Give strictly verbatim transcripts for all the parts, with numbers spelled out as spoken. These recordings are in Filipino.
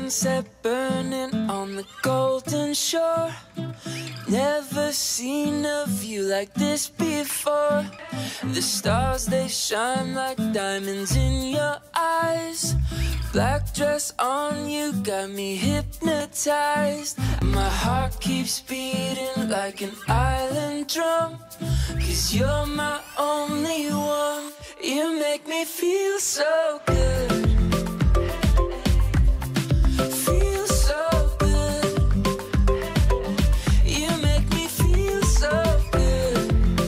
sunset burning on the golden shore. Never seen a view like this before. The stars, they shine like diamonds in your eyes. Black dress on you got me hypnotized. My heart keeps beating like an island drum. Cause you're my only one. You make me feel so good. Feel so good. You make me feel so good.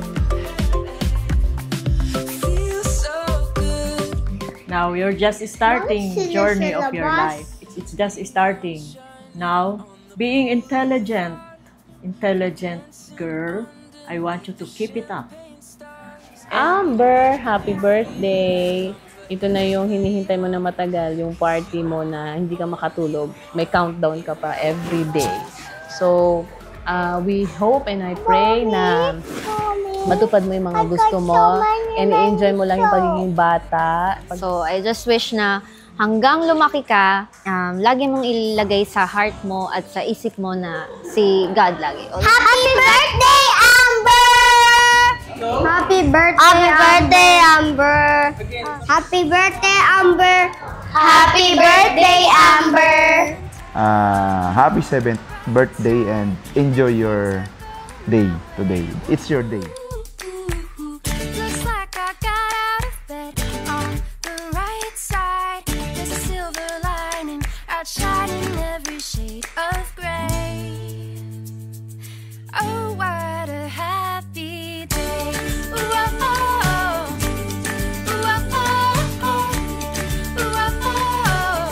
Feel so good. Now you're just starting journey of your life. It's, it's just starting. Now, being intelligent, intelligent girl, I want you to keep it up. Amber, happy birthday! Ito na yung hinihintay mo na matagal, yung party mo na hindi ka makatulog. May countdown ka pa every day. So, uh, we hope and I pray na matupad mo yung mga gusto mo and enjoy mo lang yung pagiging bata. So, I just wish na hanggang lumaki ka, um, lagi mong ilagay sa heart mo at sa isip mo na si God lagi. Happy birthday, Amber! Happy birthday, Happy birthday, Amber! Happy birthday, Amber! Happy birthday, Amber! Uh, happy seventh birthday and enjoy your day today. It's your day. Looks like I got out of bed on the right side. There's a silver lining outshining every shade of gray. Oh, what a happy day. Ooh, oh, oh. Ooh, oh, oh. Ooh, oh, oh.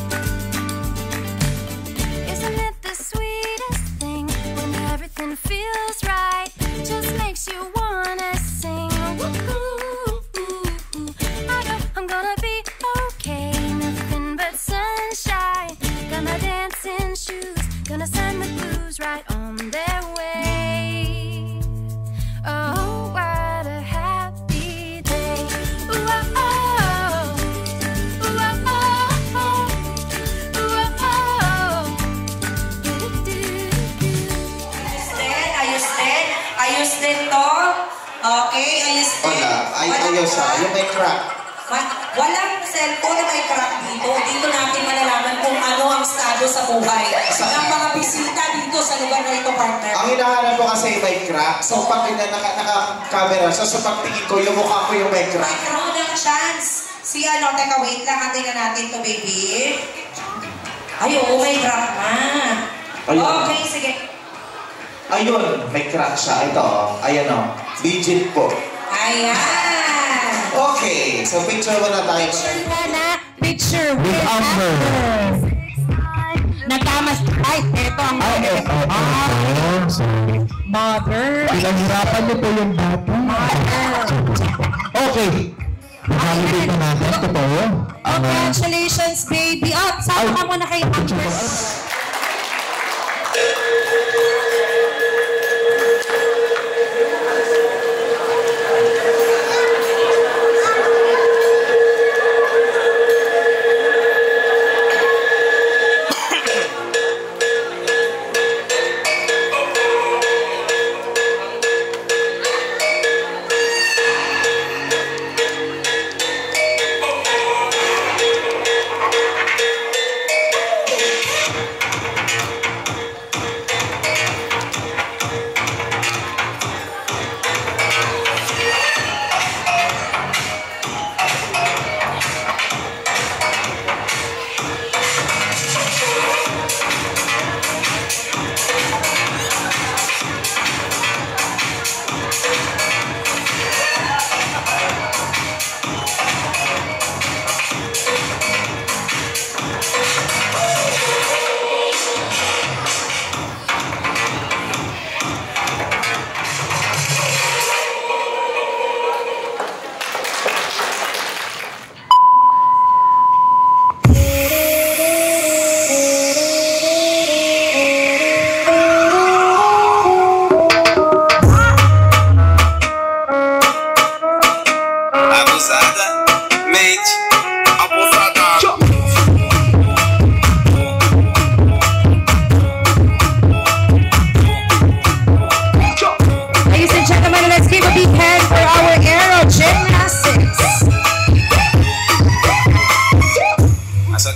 Isn't it the sweetest thing when everything feels right? Just makes you wanna sing. Woo-hoo. I know I'm gonna be okay. Nothing but sunshine. Got my dancing shoes. Gonna send the blues right on their way. Oh, what a happy day. Ooh, oh, oh. Ooh, oh, oh. Ooh, oh, oh. Do-do-do-do. Ayos din, ayos din to. Okay, ayos din. Wala, ay ayos ha, yung may crack. Ma- Walang cellphone na may crack dito. Dito natin malalaman kung ano ang estado sa buhay ng mga bisita dito sa lugar na ito, partner. Ang hinahanap ko kasi may crack. So pag naka, naka-camera, so sa pagtingin ko, yung mukha ko yung may crack. Mayroon ng chance. Si ano, teka wait lang, hatin na natin to baby. Ay, oo, may crack na. Ayun. Okay, sige. Ayun, may crack siya. Ito, ayan o. Legit po. Ayan. Okay, so picture mo na tayo. Picture With Amber. Nagkamas. Ay, eto ang mother. Mother. Pinaghirapan niyo po yung bata. Okay. Holiday na natin. Ito po yun. Congratulations, baby. Oh, sama ka muna kay Amber.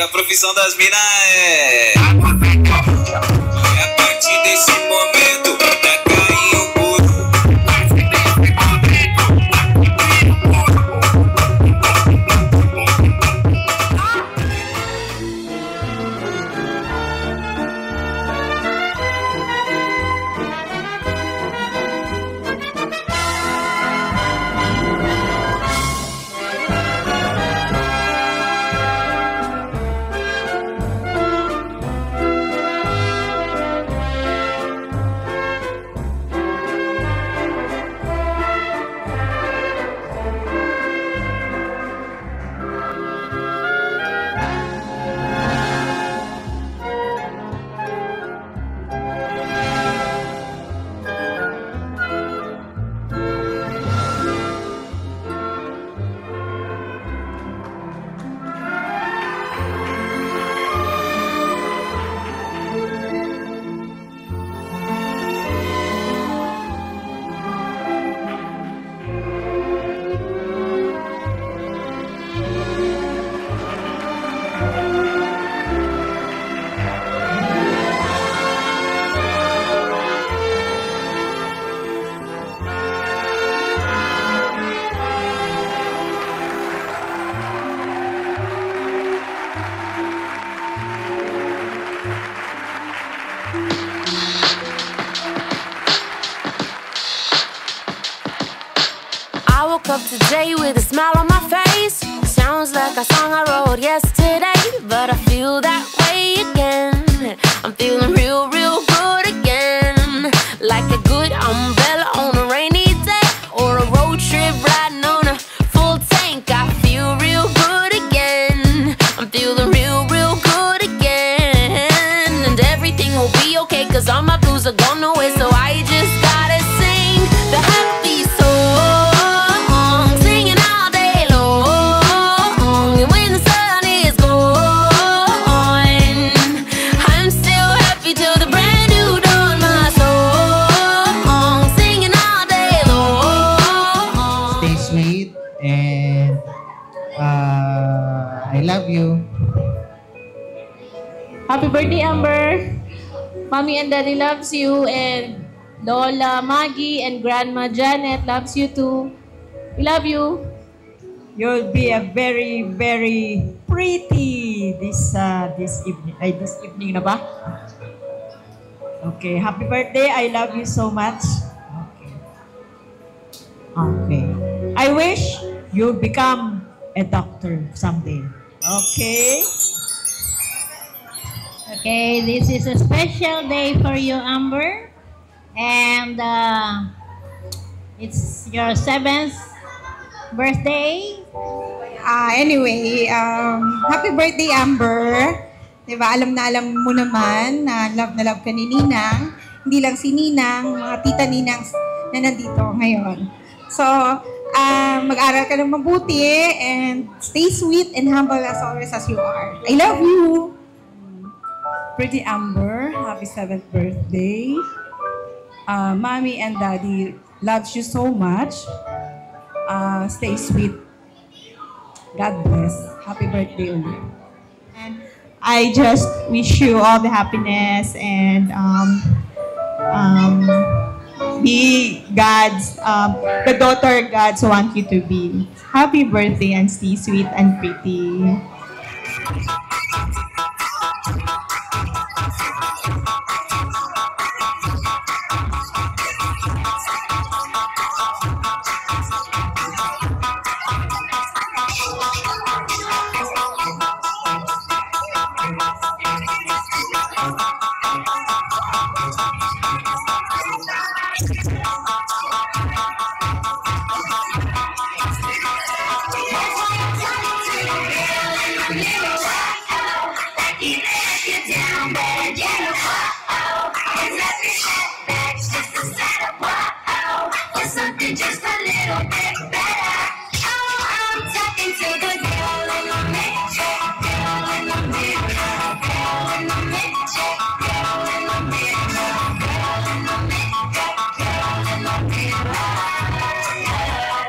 a profissão das minas é... É a partir desse momento pra cair o mundo. I woke up today with a smile on my face. Sounds like a song I wrote yesterday, but I feel that way again. I'm feeling real, real good again. Like a good umbrella on a rainy day, or a road trip riding on a full tank. I feel real good again. I'm feeling real, real good again. And everything will be okay, cause all my blues are gone away. So I just gotta sing the happy song. And uh, I love you. Happy birthday, Amber. Mommy and Daddy loves you, and Lola Maggie and Grandma Janet loves you too. We love you. You'll be a very, very pretty this uh, this evening. Ay, this evening na ba? Okay. Happy birthday. I love you so much. Okay. Okay. I wish you become a doctor someday. Okay? Okay, this is a special day for you, Amber. And uh, it's your seventh birthday. Uh, anyway, um, happy birthday, Amber. Diba, alam na alam mo naman na love na love ka ni Ninang. Hindi lang si Ninang, mga tita Ninang na nandito ngayon. So, uh, mag-aral ka ng mabuti and stay sweet and humble as always as you are. I love you! Pretty Amber, happy seventh birthday. Uh, Mommy and Daddy loves you so much. Uh, stay sweet. God bless. Happy birthday ulit. And I just wish you all the happiness and um, um, be God's, um, the daughter God's want you to be. Happy birthday and stay sweet and pretty. Just a little bit better. Oh, I'm talking to the girl in the midget, girl in the midget, girl in the midget, girl in the midget, girl in the midget, girl in the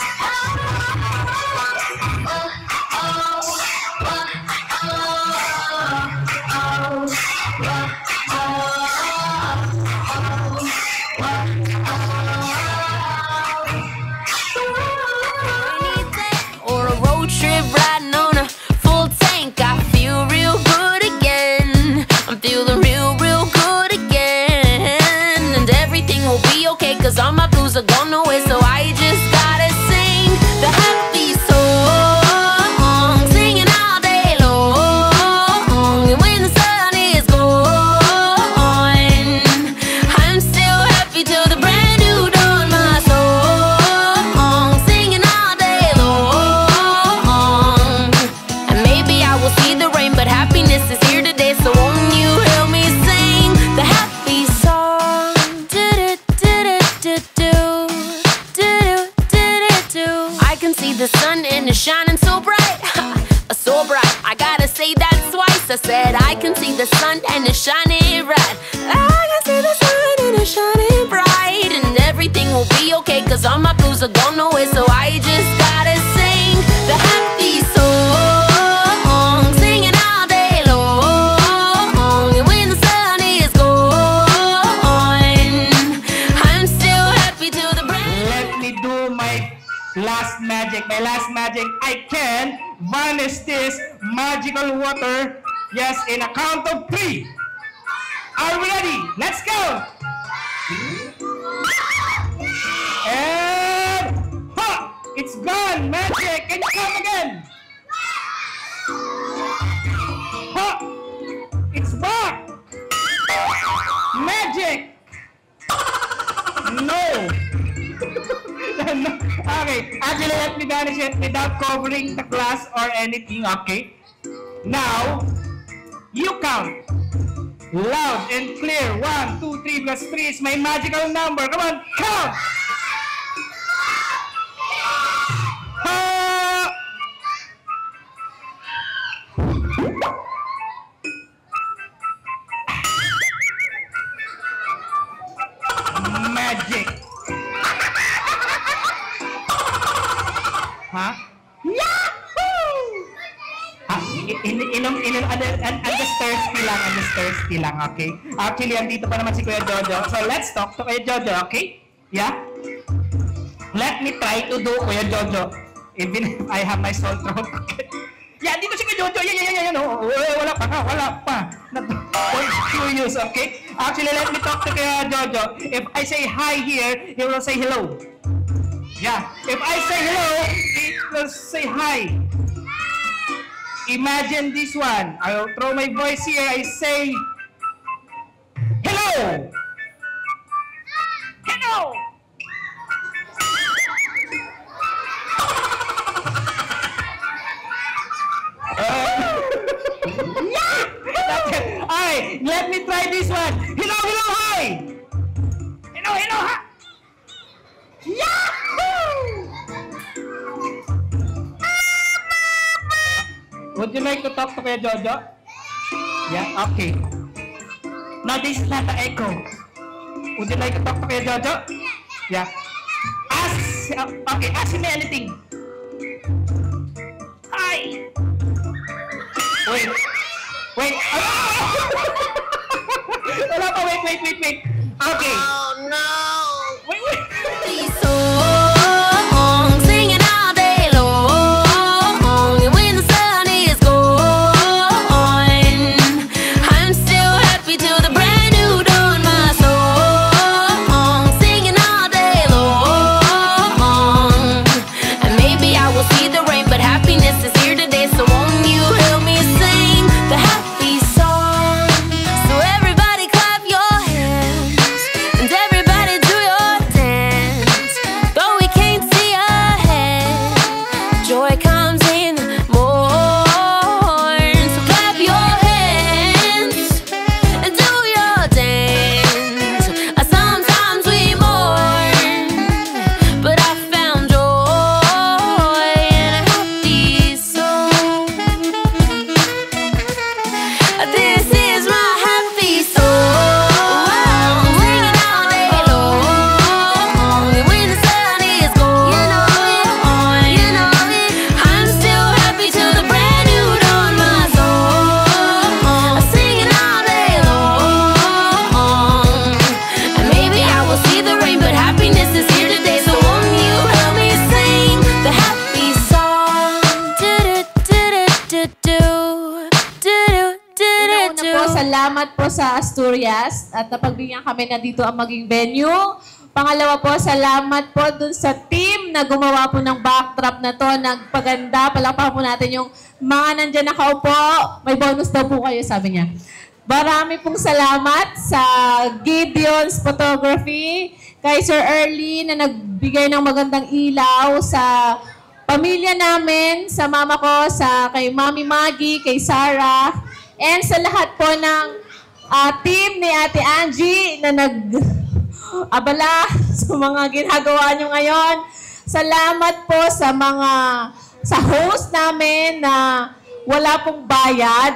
midget. Oh, oh, oh, oh, oh. trip riding on a full tank. I feel real good again. I'm feeling real, real good again. And everything will be okay, cause all my blues are gone away. So I just gotta sing the happy song, singing all day long. And when the sun is gone, I'm still happy till the brand new dawn. My song, singing all day long. And maybe I will see the rain, but happiness is here today. So won't you help me sing the happy song? Do-do-do-do-do-do, do-do-do-do-do. I can see the sun and it's shining so bright, so bright. I gotta say that twice. I said I can see the sun and it's shining bright. I can see the sun and it's shining bright. And everything will be okay, cause all my blues are gone away. So I just gotta sing the happy song, singing all day long. And when the sun is gone, I'm still happy till the brand. Let me do my last magic. My last magic. I can vanish this magical water. Yes, in a count of three. Are we ready? Let's go. And ha! It's gone. Magic. Can you come again? Ha! It's back. Magic. No. No. Okay, actually let me vanish it without covering the glass or anything, okay? Now, you count. Loud and clear. One, two, three plus three is my magical number. Come on, count! Ha! Magic. Ha? Yahoo! Ah, in, inom, inom, and, and, and just thirsty lang, and just thirsty lang, okay? Actually, andito pa naman si Kuya Jojo. So, let's talk to Kuya Jojo, okay? Yeah? Let me try to do Kuya Jojo. Even if I have my sore throat, okay? Yeah, dito si Kuya Jojo. Yeah, yeah, yeah, yeah, no. Wala pa, wala pa. Not curious, okay? Actually, let me talk to Kuya Jojo. If I say hi here, he will say hello. Yeah, if I say hello, he will say hi. Imagine this one. I will throw my voice here. I say, hello. Hello. Uh, yeah. That's it. Alright, let me try this one. Hello, hello, hi. Hello, hello, hi. Yahoo! Would you like to talk to Kuya Jojo? Yeah, okay. Now this is not the echo. Would you like to talk to Kuya Jojo? Yeah. Ask, uh, okay, ask me anything. Hi! Wait. Wait. Wala pa, wait, wait, wait, wait. Okay. Oh no! Wait, wait. Song, singing all day long. And when the sun is gone, I'm still happy till the brand new dawn. My song, singing all day long. And maybe I will see the rain, but happiness is here today. So won't you help me sing the happy song? So everybody clap your hands, and everybody do salamat po sa Asturias at napagbigyan kami na dito ang maging venue. Pangalawa po, salamat po dun sa team na gumawa po ng backdrop na to, nagpaganda. Palakpakan po natin yung mga nandyan nakaupo. May bonus daw po kayo, sabi niya. Marami pong salamat sa Gideon's Photography, kay Sir Early na nagbigay ng magandang ilaw sa pamilya namin, sa mama ko, sa kay Mami Maggie, kay Sarah, and sa lahat po ng uh, team ni Ate Angie na nag-abala sa mga ginagawa nyo ngayon. Salamat po sa mga, sa host namin na wala pong bayad.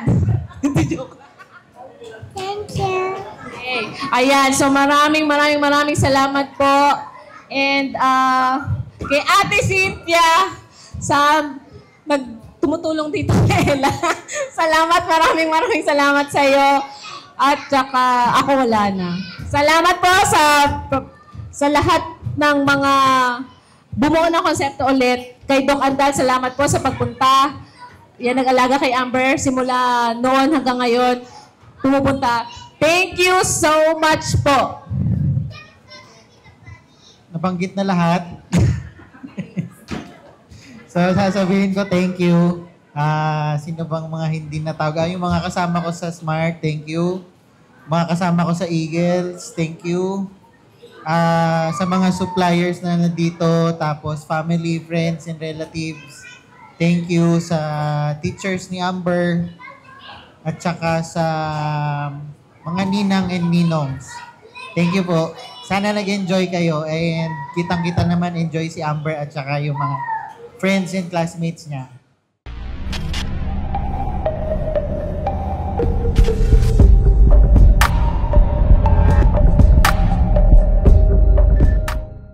Thank you. Okay. Ayan, so maraming maraming maraming salamat po. And uh, kay Ate Cynthia sa nagtumutulong dito kay Ella. Salamat, maraming maraming salamat sa iyo. At saka ako wala na. Salamat po sa sa lahat ng mga bumuo ng konsepto ulit. Kay Doc Andal, salamat po sa pagpunta. Yan, nag-alaga kay Amber simula noon hanggang ngayon. Pumupunta. Thank you so much po. Nabanggit na lahat. So, sasabihin ko, thank you. Uh, sino bang mga hindi natawag? Ah, yung mga kasama ko sa Smart, thank you. Mga kasama ko sa Eagles, thank you. Uh, sa mga suppliers na nandito, tapos family, friends, and relatives, thank you. Sa teachers ni Amber, at saka sa mga ninang and ninongs. Thank you po. Sana nag-enjoy kayo and kitang-kita naman enjoy si Amber at saka yung mga friends and classmates niya.